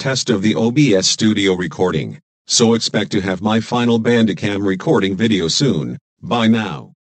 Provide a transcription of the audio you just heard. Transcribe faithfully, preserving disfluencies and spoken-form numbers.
test of the O B S Studio recording, so expect to have my final bandicam recording video soon. Bye now.